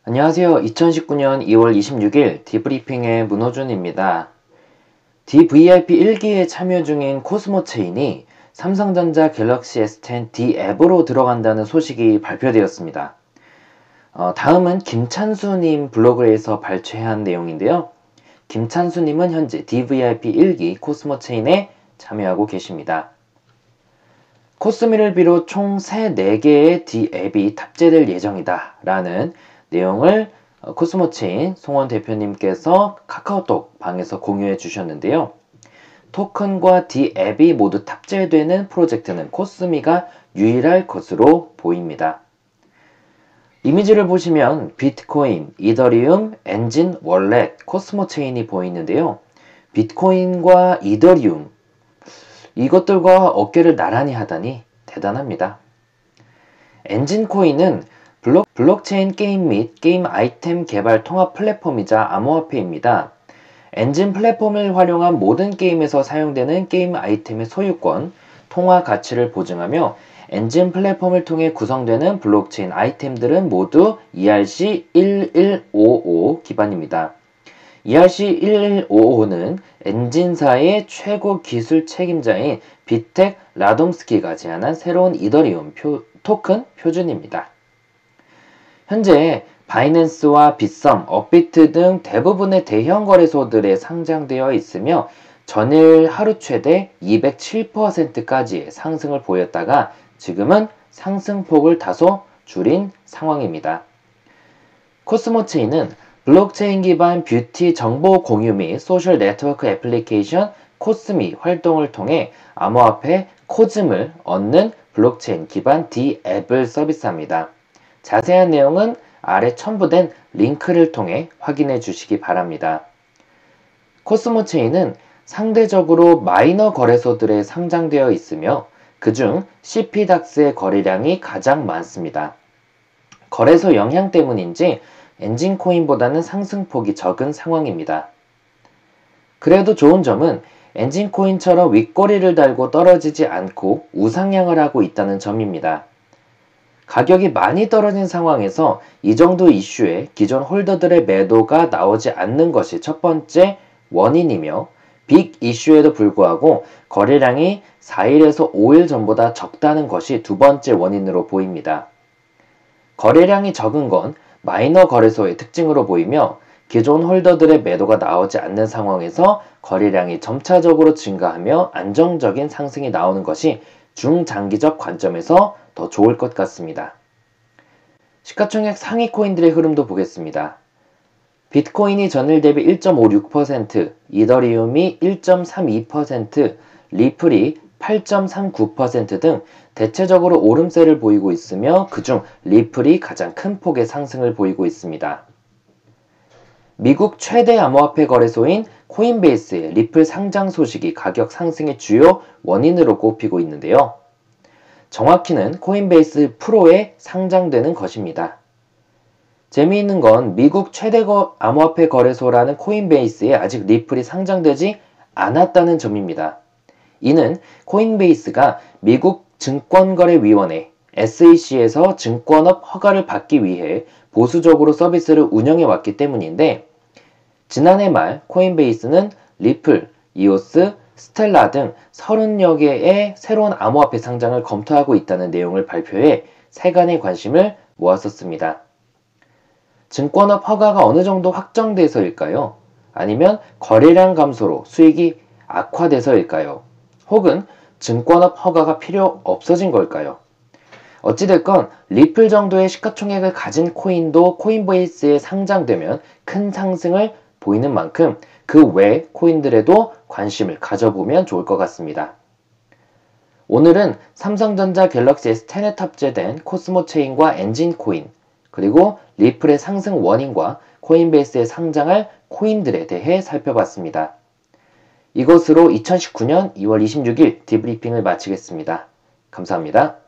안녕하세요. 2019년 2월 26일 디브리핑의 문호준입니다. DVIP 1기에 참여 중인 코스모 체인이 삼성전자 갤럭시 S10 D 앱으로 들어간다는 소식이 발표되었습니다. 다음은 김찬수님 블로그에서 발췌한 내용인데요. 김찬수님은 현재 DVIP 1기 코스모 체인에 참여하고 계십니다. 코스미를 비롯 총 4개의 D 앱이 탑재될 예정이다 라는 내용을 코스모체인 송원 대표님께서 카카오톡 방에서 공유해 주셨는데요. 토큰과 D 앱이 모두 탑재되는 프로젝트는 코스미가 유일할 것으로 보입니다. 이미지를 보시면 비트코인, 이더리움, 엔진, 월렛, 코스모체인이 보이는데요. 비트코인과 이더리움, 이것들과 어깨를 나란히 하다니 대단합니다. 엔진코인은 블록체인 게임 및 게임 아이템 개발 통합 플랫폼이자 암호화폐입니다. 엔진 플랫폼을 활용한 모든 게임에서 사용되는 게임 아이템의 소유권, 통화 가치를 보증하며 엔진 플랫폼을 통해 구성되는 블록체인 아이템들은 모두 ERC-1155 기반입니다. ERC-1155는 엔진사의 최고 기술 책임자인 비텍 라돔스키가 제안한 새로운 이더리움 토큰 표준입니다. 현재 바이낸스와 빗썸, 업비트 등 대부분의 대형 거래소들에 상장되어 있으며 전일 하루 최대 207%까지의 상승을 보였다가 지금은 상승폭을 다소 줄인 상황입니다. 코스모체인은 블록체인 기반 뷰티 정보 공유 및 소셜 네트워크 애플리케이션 코스미 활동을 통해 암호화폐 코즘을 얻는 블록체인 기반 D 앱을 서비스합니다. 자세한 내용은 아래 첨부된 링크를 통해 확인해 주시기 바랍니다. 코스모체인은 상대적으로 마이너 거래소들에 상장되어 있으며 그중 CPDAX의 거래량이 가장 많습니다. 거래소 영향 때문인지 엔진코인보다는 상승폭이 적은 상황입니다. 그래도 좋은 점은 엔진코인처럼 윗꼬리를 달고 떨어지지 않고 우상향을 하고 있다는 점입니다. 가격이 많이 떨어진 상황에서 이 정도 이슈에 기존 홀더들의 매도가 나오지 않는 것이 첫 번째 원인이며 빅 이슈에도 불구하고 거래량이 4일에서 5일 전보다 적다는 것이 두 번째 원인으로 보입니다. 거래량이 적은 건 마이너 거래소의 특징으로 보이며 기존 홀더들의 매도가 나오지 않는 상황에서 거래량이 점차적으로 증가하며 안정적인 상승이 나오는 것이 중장기적 관점에서 더 좋을 것 같습니다. 시가총액 상위 코인들의 흐름도 보겠습니다. 비트코인이 전일 대비 1.56%, 이더리움이 1.32%, 리플이 8.39% 등 대체적으로 오름세를 보이고 있으며 그중 리플이 가장 큰 폭의 상승을 보이고 있습니다. 미국 최대 암호화폐 거래소인 코인베이스의 리플 상장 소식이 가격 상승의 주요 원인으로 꼽히고 있는데요. 정확히는 코인베이스 프로에 상장되는 것입니다. 재미있는 건 미국 최대 암호화폐 거래소라는 코인베이스에 아직 리플이 상장되지 않았다는 점입니다. 이는 코인베이스가 미국 증권거래위원회 SEC에서 증권업 허가를 받기 위해 보수적으로 서비스를 운영해 왔기 때문인데 지난해 말 코인베이스는 리플, 이오스, 스텔라 등 30여 개의 새로운 암호화폐 상장을 검토하고 있다는 내용을 발표해 세간의 관심을 모았었습니다. 증권업 허가가 어느 정도 확정돼서일까요? 아니면 거래량 감소로 수익이 악화돼서일까요? 혹은 증권업 허가가 필요 없어진 걸까요? 어찌됐건 리플 정도의 시가총액을 가진 코인도 코인베이스에 상장되면 큰 상승을 보이는 만큼 그 외 코인들에도 관심을 가져보면 좋을 것 같습니다. 오늘은 삼성전자 갤럭시 S10에 탑재된 코스모 체인과 엔진코인, 그리고 리플의 상승 원인과 코인베이스에 상장할 코인들에 대해 살펴봤습니다. 이것으로 2019년 2월 26일 디브리핑을 마치겠습니다. 감사합니다.